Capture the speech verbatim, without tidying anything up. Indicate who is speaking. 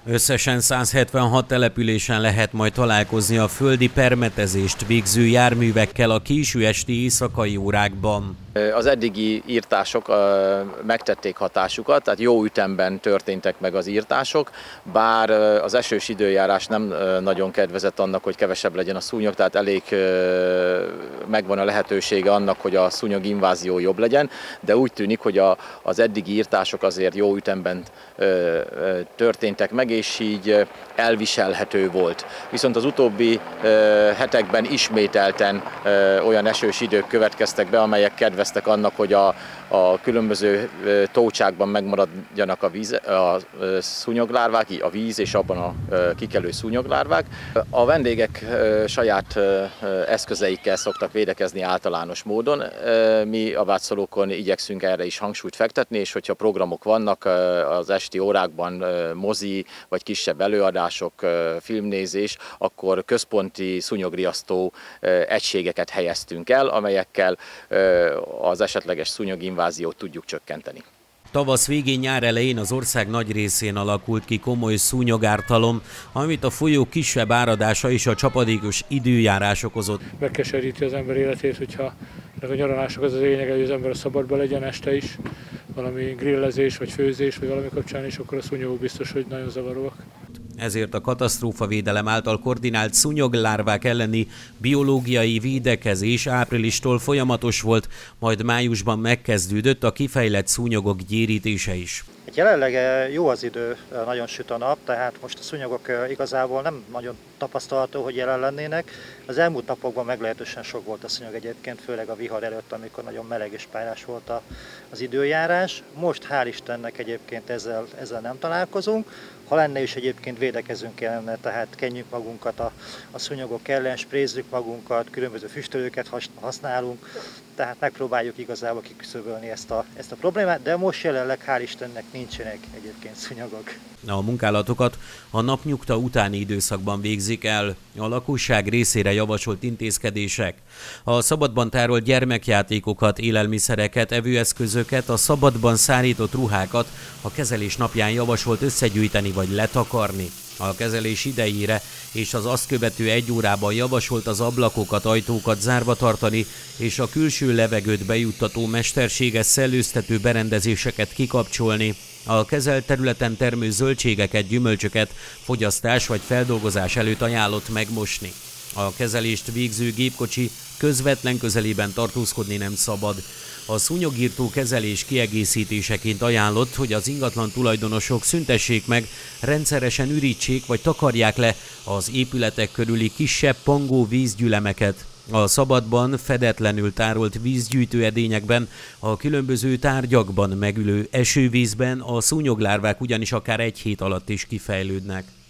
Speaker 1: Összesen száz hetvenhat településen lehet majd találkozni a földi permetezést végző járművekkel a késő esti éjszakai órákban.
Speaker 2: Az eddigi írtások megtették hatásukat, tehát jó ütemben történtek meg az írtások, bár az esős időjárás nem nagyon kedvezett annak, hogy kevesebb legyen a szúnyog, tehát elég megvan a lehetősége annak, hogy a szúnyog invázió jobb legyen, de úgy tűnik, hogy az eddigi írtások azért jó ütemben történtek meg, és így elviselhető volt. Viszont az utóbbi hetekben ismételten olyan esős idők következtek be, amelyek kedveztek annak, hogy a, a különböző tócsákban megmaradjanak a, víz, a szúnyoglárvák, a víz és abban a kikelő szúnyoglárvák. A vendégek saját eszközeikkel szoktak védekezni általános módon. Mi a vátszolókon igyekszünk erre is hangsúlyt fektetni, és hogyha programok vannak az esti órákban, mozi vagy kisebb előadások, filmnézés, akkor központi szúnyogriasztó egységeket helyeztünk el, amelyekkel az esetleges szúnyoginváziót tudjuk csökkenteni.
Speaker 1: Tavasz végén, nyár elején az ország nagy részén alakult ki komoly szúnyogártalom, amit a folyó kisebb áradása és a csapadékos időjárás okozott.
Speaker 3: Megkeseríti az ember életét, hogyha a nyaralások az az lényeg, hogy az ember a szabadban legyen este is, valami grillezés vagy főzés vagy valami kapcsán, és akkor a szúnyogok biztos, hogy nagyon zavaróak.
Speaker 1: Ezért a katasztrófavédelem által koordinált szúnyoglárvák elleni biológiai védekezés áprilistól folyamatos volt, majd májusban megkezdődött a kifejlett szúnyogok gyérítése is.
Speaker 4: Jelenleg jó az idő, nagyon süt a nap, tehát most a szúnyogok igazából nem nagyon tapasztalható, hogy jelen lennének. Az elmúlt napokban meglehetősen sok volt a szúnyog egyébként, főleg a vihar előtt, amikor nagyon meleg és pályás volt az időjárás. Most hál' Istennek egyébként ezzel, ezzel nem találkozunk. Ha lenne is, egyébként védekezünk ellene, tehát kenjük magunkat a, a szúnyogok ellen, sprézzük magunkat, különböző füstölőket használunk, tehát megpróbáljuk igazából kiküszöbölni ezt a, ezt a problémát, de most jelenleg hál' Istennek nincsenek egyébként szúnyogok.
Speaker 1: A munkálatokat a napnyugta utáni időszakban végzik el, a lakosság részére javasolt intézkedések. A szabadban tárolt gyermekjátékokat, élelmiszereket, evőeszközöket, a szabadban szárított ruhákat a kezelés napján javasolt összegyűjteni vagy letakarni. A kezelés idejére és az azt követő egy órában javasolt az ablakokat, ajtókat zárva tartani, és a külső levegőt bejuttató mesterséges szellőztető berendezéseket kikapcsolni. A kezelt területen termő zöldségeket, gyümölcsöket fogyasztás vagy feldolgozás előtt ajánlott megmosni. A kezelést végző gépkocsi közvetlen közelében tartózkodni nem szabad. A szúnyogírtó kezelés kiegészítéseként ajánlott, hogy az ingatlan tulajdonosok szüntessék meg, rendszeresen ürítsék vagy takarják le az épületek körüli kisebb pangó vízgyülemeket. A szabadban fedetlenül tárolt vízgyűjtő edényekben, a különböző tárgyakban megülő esővízben a szúnyoglárvák ugyanis akár egy hét alatt is kifejlődnek.